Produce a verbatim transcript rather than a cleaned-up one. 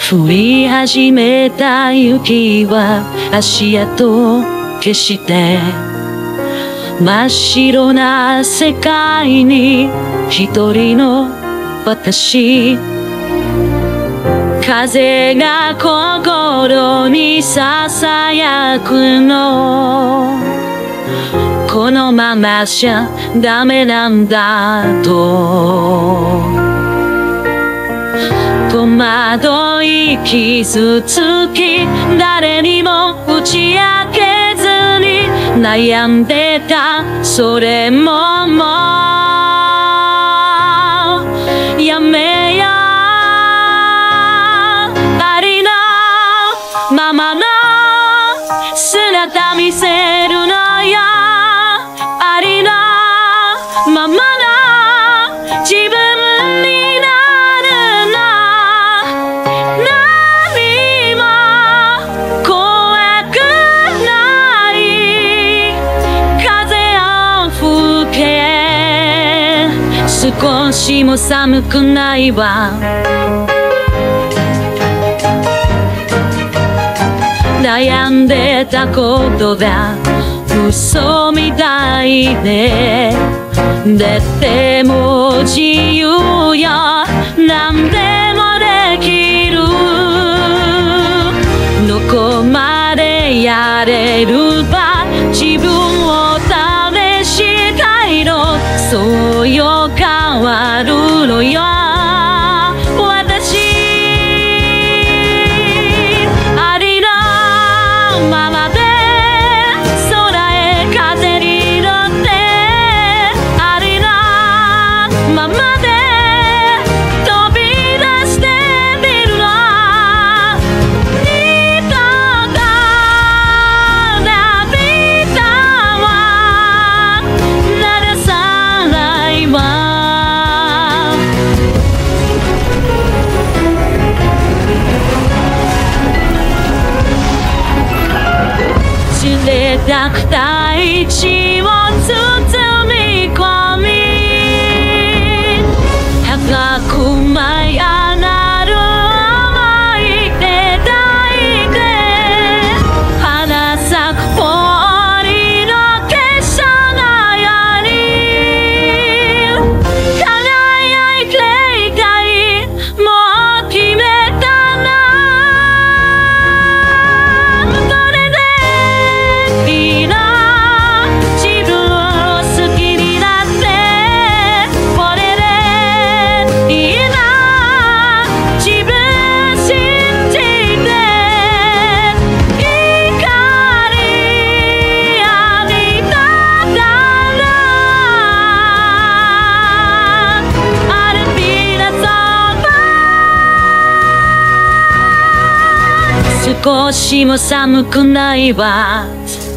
降り始めた雪は足跡消して真っ白な世界に一人の私。風が心にささやくの、このままじゃダメなんだと戸惑い傷つき、誰にも打ち明けずに悩んでた。それももうやめよう。ありのままの姿見せるのよ。ありのままの自分になるの。何も怖くない。風を吹け、少しも寒くないわ。悩んでたことが嘘みたいで、でても自由よ。何でもできる。どこまでやれるば自分を試したいの。そうよ変わるのよ私。ありのままで空へ風に乗って、ありのままで飛び出してみるの。二度と涙は流さないわ。知れたく大地を包み込み、高く舞い上がる想い出抱いて、花咲く氷の結晶のように輝いていたい。もう決めたな。これでいいの。自分を好きになってこれでいいの。自分信じて光浴びたからアルピーナそば少しも寒くないわ。